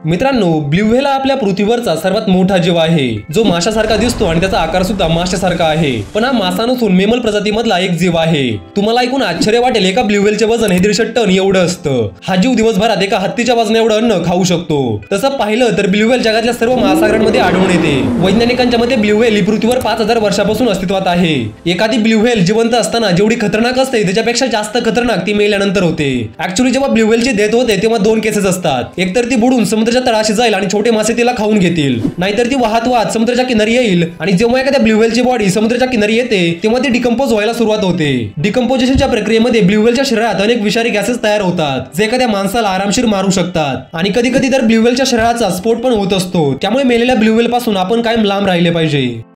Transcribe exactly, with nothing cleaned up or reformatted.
मित्रांनो, blue whale हा आपल्या पृथ्वीवरचा सर्वात मोठा जीव आहे, जो माशासारखा दिसतो आणि त्याचा आकार सुद्धा माशासारखा आहे. पण हा मासा नसून मेमल प्रजातीमधला एक जीव आहे. तुम्हाला ऐकून आश्चर्य वाटेल, एका ब्ल्यू व्हेलचे वजन हे दीडशे टन एवढं असतं. हा जीव दिवसभरात एका हत्तीच्या वजन एवढं अन्न खाऊ शकतो. तसं पाहिलं तर ब्ल्यू व्हेल जगातल्या सर्व महासागरांमध्ये आढळून येते. वैज्ञानिकांच्या मते ब्ल्यू व्हेल ही पृथ्वीवर पाच हजार वर्षापासून अस्तित्वात आहे. एखादी ब्ल्यू व्हेल जिवंत असताना जेवढी खतरनाक असते त्याच्यापेक्षा जास्त खतरनाक ती मेल्यानंतर होते. ऍक्च्युअली जेव्हा ब्ल्यू व्हेलची डेथ होते तेव्हा दोन केसेस असतात. एकतर ती बुडून समुद्राच्या तळाशी जाईल आणि छोटे मासे तिला खाऊन घेतील, नाहीतर ती वाहत वाहत समुद्राच्या किनारी येईल आणि जेव्हा एखाद्या ब्ल्यू व्हेलची बॉडी समुद्राच्या किनारी येते तेव्हा ती डिकम्पोज व्हायला सुरुवात होते. डिकम्पोजिशनच्या प्रक्रियेमध्ये ब्ल्यू व्हेलच्या शरीरात अनेक विषारी गॅसेस तयार होतात, जे एखाद्या माणसाला आरामशीर मारू शकतात. आणि कधी कधी तर ब्ल्यू व्हेलच्या शरीराचा स्फोट पण होत असतो. त्यामुळे मेलेल्या ब्ल्यू व्हेल पासून आपण कायम लांब राहिले पाहिजे.